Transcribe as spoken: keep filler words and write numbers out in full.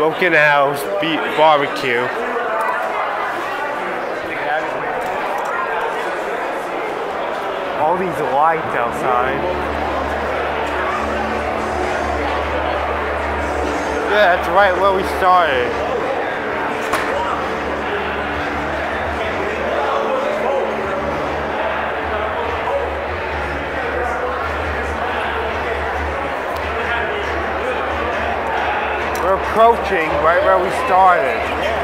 Broken House Beat Barbecue. All these lights outside. Yeah, that's right where we started. We're approaching right where we started.